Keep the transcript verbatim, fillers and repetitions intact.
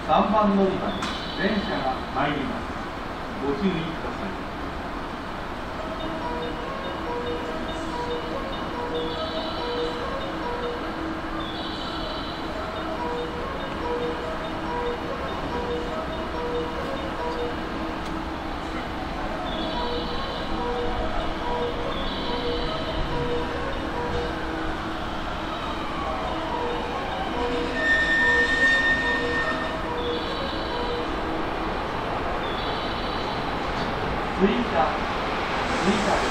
さんばん乗り場に電車が参ります。ご注意ください。追加、追加です。